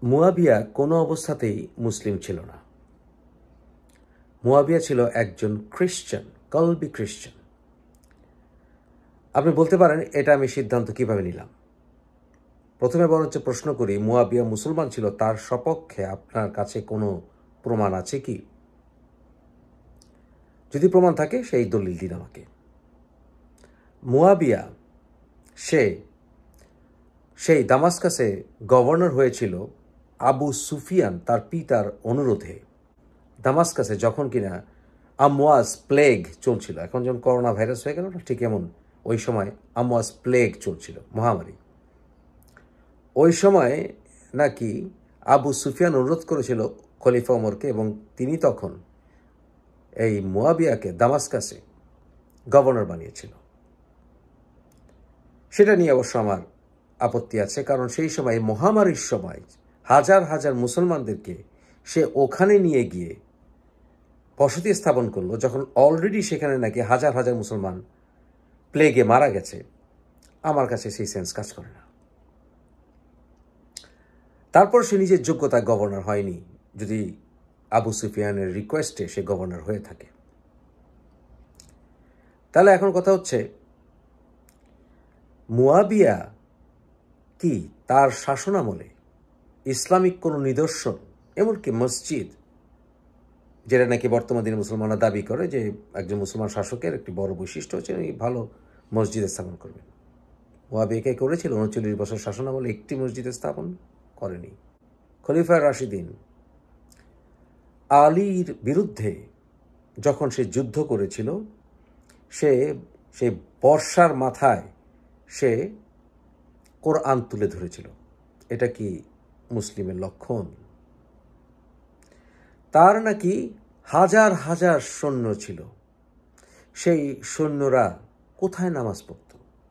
মুয়াবিয়া কোনো অবস্থাতেই মুসলিম ছিল না। মুয়াবিয়া ছিল একজন খ্রিস্টান, কলবি খ্রিস্টান। আপনি বলতে পারেন এটা আমি সিদ্ধান্ত কিভাবে নিলাম। প্রথমে বরঞ্চ প্রশ্ন করি, মুয়াবিয়া মুসলমান ছিল, তার সপক্ষে আপনার কাছে কোনো প্রমাণ আছে কি? যদি প্রমাণ থাকে সেই দলিল দিন আমাকে। মুয়াবিয়া সেই দামাস্কাসে গভর্নর হয়েছিল আবু সুফিয়ান তার পিতার অনুরোধে। দামাস্কাসে যখন কিনা আমওয়াজ প্লেগ চলছিল, এখন যেমন করোনা ভাইরাস হয়ে গেল না, ঠিক এমন ওই সময় আমওয়াজ প্লেগ চলছিল, মহামারী। ওই সময় নাকি আবু সুফিয়ান অনুরোধ করেছিল খলিফা ওমরকে, এবং তিনি তখন এই মুয়াবিয়াকে দামাস্কাসে গভর্নর বানিয়েছিল। সেটা নিয়ে অবশ্য আমার আপত্তি আছে, কারণ সেই সময় মহামারীর সময় হাজার হাজার মুসলমানদেরকে সে ওখানে নিয়ে গিয়ে বসতি স্থাপন করলো, যখন অলরেডি সেখানে নাকি হাজার হাজার মুসলমান প্লেগে মারা গেছে। আমার কাছে সেই সেন্স কাজ করে না। তারপর সে নিজের যোগ্যতায় গভর্নর হয়নি, যদি আবু সুফিয়ানের রিকোয়েস্টে সে গভর্নর হয়ে থাকে। তাহলে এখন কথা হচ্ছে, মুয়াবিয়া কি তার শাসনামলে ইসলামিক কোনো নিদর্শন, এমনকি মসজিদ, যেটা নাকি বর্তমান দিনে মুসলমানরা দাবি করে যে একজন মুসলমান শাসকের একটি বড় বৈশিষ্ট্য হচ্ছে উনি ভালো মসজিদ স্থাপন করবেন, মুয়াবিয়া করেছিল 39 বছর শাসনামলে একটি মসজিদ স্থাপন করেনি। খলিফা রাশিদিন আলীর বিরুদ্ধে যখন সে যুদ্ধ করেছিল, সে বর্ষার মাথায় সে কোরআন তুলে ধরেছিল। এটা কি মুসলিমের লক্ষণ? তার নাকি হাজার হাজার সৈন্য ছিল। সেই সৈন্যরা কোথায় নামাজ পড়ত?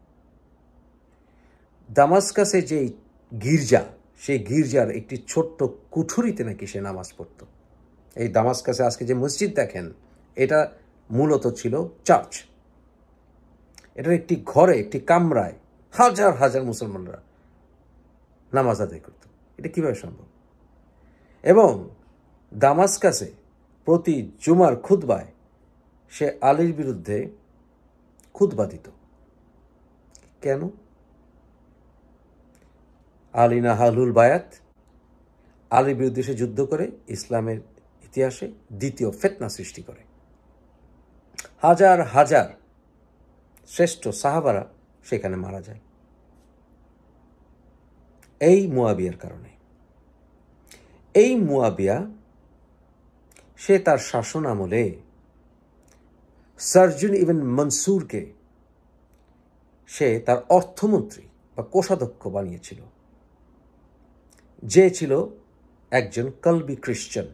দামাস্কাসে যে গির্জা, সেই গির্জার একটি ছোট্ট কুঠুরিতে নাকি সে নামাজ পড়ত। এই দামাস্কাসে আজকে যে মসজিদ দেখেন, এটা মূলত ছিল চার্চ। এটার একটি ঘরে, একটি কামরায় হাজার হাজার মুসলমানরা নামাজ আদায় করত। এটা কিভাবে সম্ভব? এবং দামাস্কাসে প্রতি জুমার খুতবায় সে আলীর বিরুদ্ধে খুতবা দিত। কেন? আলী না হালুল বায়াত, আলীর বিরুদ্ধে সে যুদ্ধ করে ইসলামের ইতিহাসে দ্বিতীয় ফিতনা সৃষ্টি করে। হাজার হাজার শ্রেষ্ঠ সাহাবারা সেখানে মারা যায় এই মুয়াবিয়ার কারণে। এই মুয়াবিয়া সে তার শাসন আমলে সার্জন ইবন মনসুরকে সে তার অর্থমন্ত্রী বা কোষাধ্যক্ষ বানিয়েছিল, যে ছিল একজন কলবি খ্রিস্টান,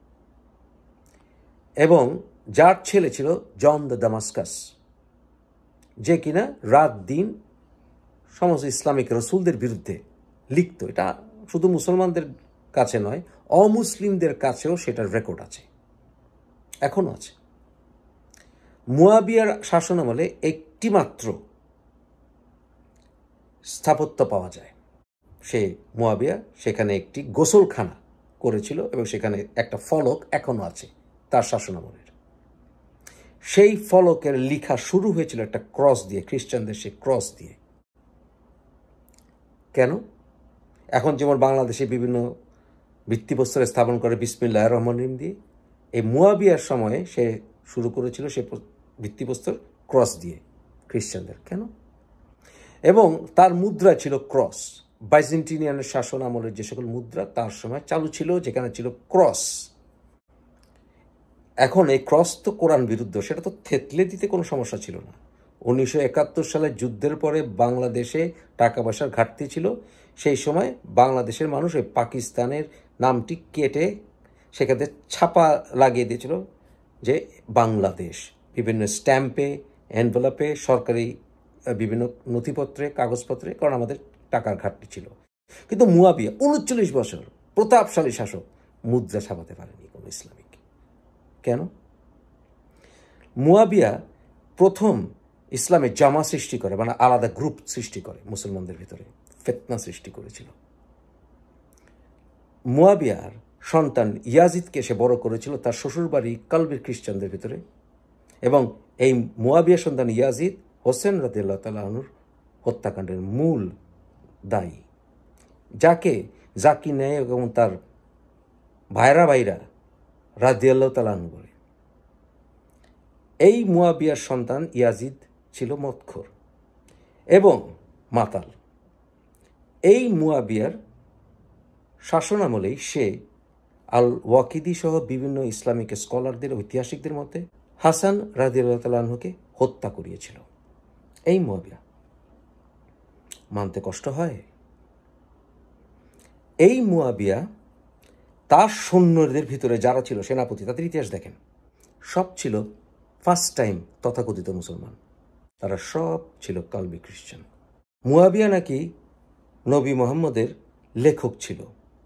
এবং যার ছেলে ছিল জন দ্য দামাস্কাস, যে কিনা রাত দিন সমস্ত ইসলামিক রসুলদের বিরুদ্ধে লিখত। এটা শুধু মুসলমানদের কাছে নয়, অমুসলিমদের কাছেও সেটার রেকর্ড আছে, এখনো আছে। মুয়াবিয়ার শাসনামলে একটি মাত্র স্থাপত্য পাওয়া যায়। সে মুয়াবিয়া সেখানে একটি গোসলখানা করেছিল, এবং সেখানে একটা ফলক এখনো আছে তার শাসনামলের। সেই ফলকের লেখা শুরু হয়েছিল একটা ক্রস দিয়ে, খ্রিস্টানদের সেই ক্রস দিয়ে। কেন? এখন যেমন বাংলাদেশে বিভিন্ন ভিত্তিপ্রস্তর স্থাপন করে বিসমিল্লাহির রহমানির রহিম দিয়ে, এই মুয়াবিয়ার সময়ে সে শুরু করেছিল সে ভিত্তিপ্রস্তর ক্রস দিয়ে খ্রিস্টানদের। কেন? এবং তার মুদ্রা ছিল ক্রস। বাইজেন্টিনিয়ানের শাসন আমলের যে সকল মুদ্রা তার সময় চালু ছিল, যেখানে ছিল ক্রস। এখন এই ক্রস তো কোরআন বিরুদ্ধ, সেটা তো থেতলে দিতে কোনো সমস্যা ছিল না। 1971 সালের যুদ্ধের পরে বাংলাদেশে টাকা পয়সার ঘাটতি ছিল। সেই সময় বাংলাদেশের মানুষ ওই পাকিস্তানের নামটি কেটে সেখানে ছাপা লাগিয়ে দিয়েছিল যে বাংলাদেশ, বিভিন্ন স্ট্যাম্পে, এনভেলপে, সরকারি বিভিন্ন নথিপত্রে, কাগজপত্রে, কারণ আমাদের টাকার ঘাটতি ছিল। কিন্তু মুয়াবিয়া 39 বছর প্রতাপশালী শাসক, মুদ্রা ছাপাতে পারেনি কোনো ইসলামিক। কেন? মুয়াবিয়া প্রথম ইসলামে জামা সৃষ্টি করে, মানে আলাদা গ্রুপ সৃষ্টি করে, মুসলমানদের ভিতরে ফিতনা সৃষ্টি করেছিল। মুয়াবিয়ার সন্তান ইয়াজিদকে সে বড় করেছিল তার শ্বশুরবাড়ি কালবি খ্রিস্টানদের ভিতরে, এবং এই মুয়াবিয়ার সন্তান ইয়াজিদ হোসেন রাদিয়াল্লাহু তাআলা আনহুর হত্যাকাণ্ডের মূল দায়ী, যাকে জাকির নায়েক এবং তার ভাইরা রাদিয়াল্লাহু তাআলা আনহু বলে। এই মুয়াবিয়ার সন্তান ইয়াজিদ ছিল মদখোর এবং মাতাল। এই মুয়াবিয়ার শাসনামলেই সে আল ওয়াকিদি সহ বিভিন্ন ইসলামিক স্কলারদের, ঐতিহাসিকদের মতে হাসান রাদিয়াল্লাহু তাআলা আনহুকে হত্যা করিয়েছিল। এই মুয়াবিয়া মানতে কষ্ট হয়। এই মুয়াবিয়া তার সৈন্যদের ভিতরে যারা ছিল সেনাপতি, তাদের ইতিহাস দেখেন, সব ছিল ফার্স্ট টাইম তথাকথিত মুসলমান, তারা সব ছিল কালবি খ্রিস্টান। মুয়াবিয়া নাকি নবী মুহাম্মদের লেখক ছিল।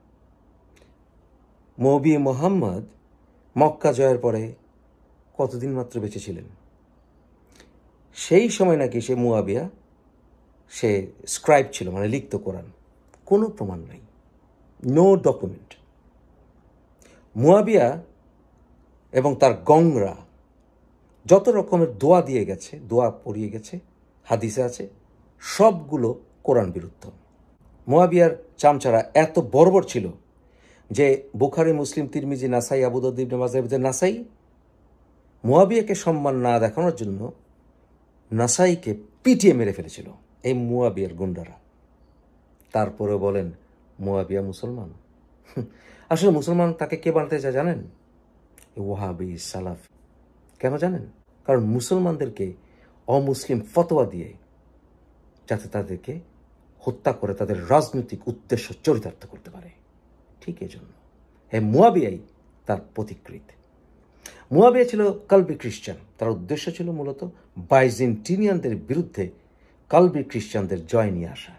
নবী মুহাম্মদ মক্কা জয়ের পরে কতদিন মাত্র বেঁচে ছিলেন, সেই সময় নাকি সে মুয়াবিয়া সে স্ক্রাইব ছিল, মানে লিখত কোরআন। কোনো প্রমাণ নাই, নো ডকুমেন্ট। মুয়াবিয়া এবং তার গংরা যত রকমের দোয়া দিয়ে গেছে, দোয়া পড়িয়ে গেছে, হাদিসে আছে, সবগুলো কোরআন বিরুদ্ধ। মুয়াবিয়ার চামচারা এত বর্বর ছিল যে বুখারী, মুসলিম, তিরমিজি, নাসাই, আবু দাউদ, ইবনে মাজাহ, নাসাই মুয়াবিয়াকে সম্মান না দেখানোর জন্য নাসাইকে পিটিয়ে মেরে ফেলেছিল এই মুয়াবিয়ার গুন্ডারা। তারপরে বলেন মুয়াবিয়া মুসলমান। আসলে মুসলমান তাকে কে বানাতে চায় জানেন? ওয়াহাবি, সালাফ। কেন জানেন? কারণ মুসলমানদেরকে অমুসলিম ফতোয়া দিয়ে যাতে তাদেরকে হত্যা করে তাদের রাজনৈতিক উদ্দেশ্য চরিতার্থ করতে পারে, ঠিক এই জন্য মুয়াবিয়াই তার প্রতিকৃত। মুয়াবিয়া ছিল কালবি খ্রিস্টান, তার উদ্দেশ্য ছিল মূলত বাইজেন্টিনিয়ানদের বিরুদ্ধে কালবি খ্রিস্টানদের জয় নিয়ে আসা।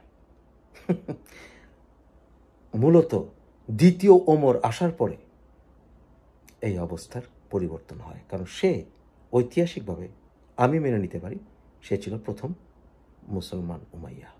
মূলত দ্বিতীয় ওমর আসার পরে এই অবস্থার পরিবর্তন হয়, কারণ সে ঐতিহাসিকভাবে, আমি মেনে নিতে পারি, সে ছিল প্রথম মুসলমান উমাইয়া।